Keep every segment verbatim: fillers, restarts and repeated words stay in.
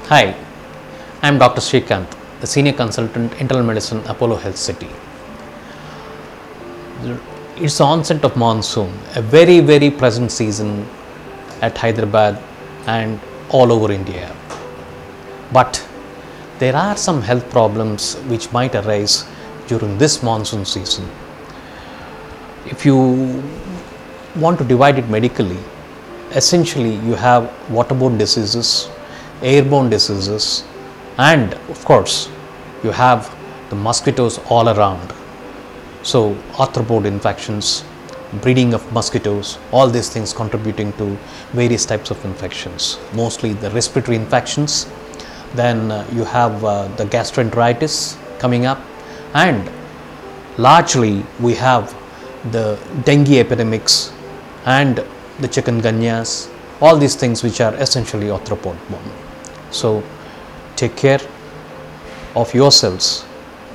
Hi, I am Doctor Sreekanth, the Senior Consultant Internal Medicine, Apollo Health City. It's the onset of monsoon, a very very present season at Hyderabad and all over India. But there are some health problems which might arise during this monsoon season. If you want to divide it medically, essentially you have waterborne diseases, airborne diseases, and of course you have the mosquitoes all around. So arthropod infections, breeding of mosquitoes, all these things contributing to various types of infections, mostly the respiratory infections. Then uh, you have uh, the gastroenteritis coming up, and largely we have the dengue epidemics and the chikungunyas, all these things which are essentially arthropod borne. So take care of yourselves,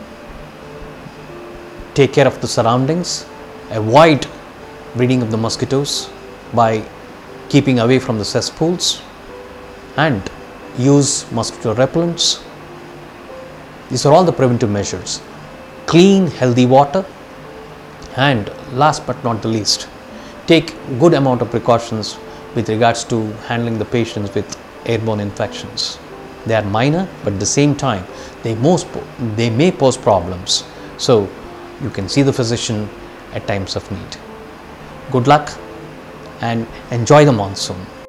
take care of the surroundings, avoid breeding of the mosquitoes by keeping away from the cesspools, and use mosquito repellents. These are all the preventive measures. Clean, healthy water, and last but not the least, take good amount of precautions with regards to handling the patients with airborne infections. They are minor, but at the same time they most they may pose problems. So you can see the physician at times of need. Good luck and enjoy the monsoon.